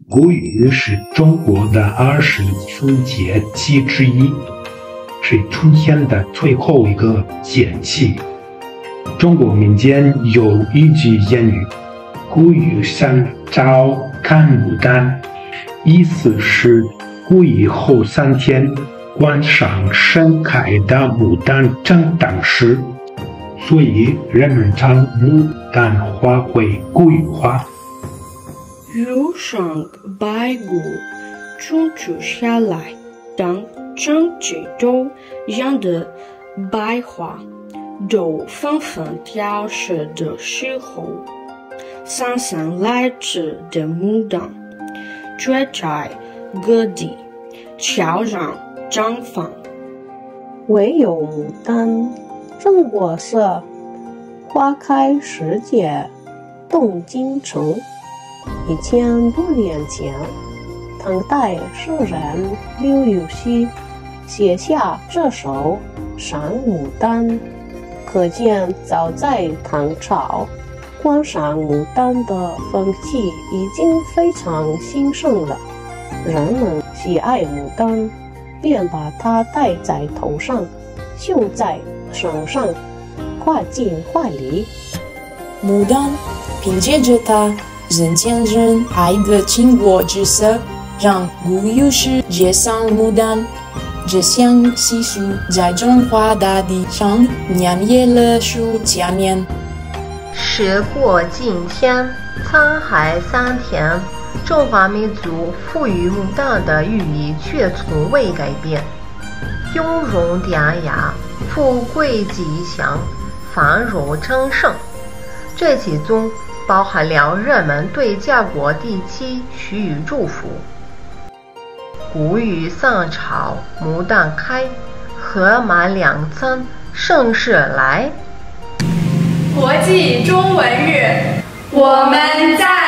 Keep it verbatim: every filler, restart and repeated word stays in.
谷雨是中国的二十四节气之一，是春天的最后一个节气。中国民间有一句谚语：“谷雨三朝看牡丹”，意思是谷雨后三天观赏盛开的牡丹正当时，所以人们称牡丹花为谷雨花。 如上白骨种植下来，当长几周样的白花都纷纷凋谢的时候，姗姗来迟的牡丹却在各地悄然绽放。 唯有牡丹中国色，花开时节动京城。一千多年前，唐代诗人刘禹锡写下这首《赏牡丹》，可见早在唐朝，观赏牡丹的风气已经非常兴盛了。人们喜爱牡丹，便把它戴在头上，绣在身上，挂进怀里。 牡丹凭借着它人见人爱的倾国之色，让谷雨时节赏牡丹这项习俗在中华大地上蔓延了数千年。 时过境迁，沧海桑田，中华民族赋予牡丹的寓意却从未改变。雍容典雅，富贵吉祥，繁荣昌盛，这其中包含了人们对家国地区许予祝福。谷雨三朝牡丹开，荷满两村盛世来。 国际中文日，我们在。